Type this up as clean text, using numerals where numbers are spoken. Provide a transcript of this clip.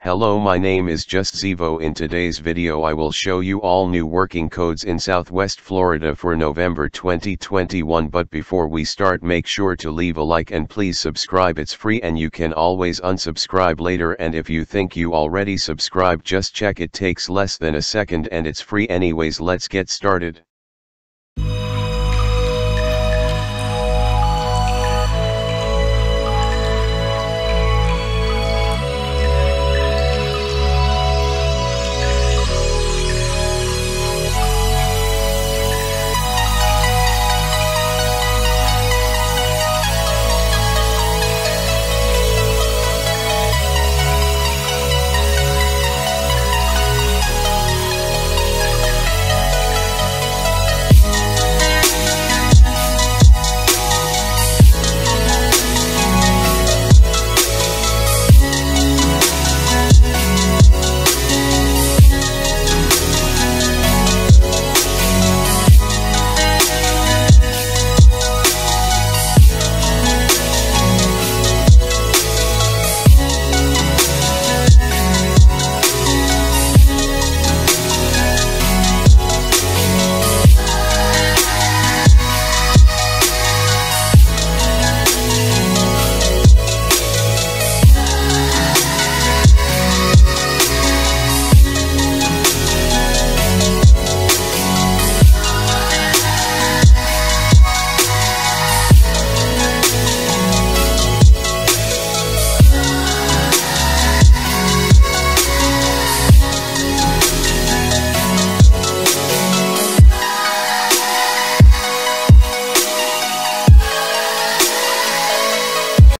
Hello, my name is JustZivo. In today's video I will show you all new working codes in Southwest Florida for November 2021. But before we start, make sure to leave a like and please subscribe. It's free and you can always unsubscribe later, and if you think you already subscribed, just check. It takes less than a second and it's free anyways. Let's get started.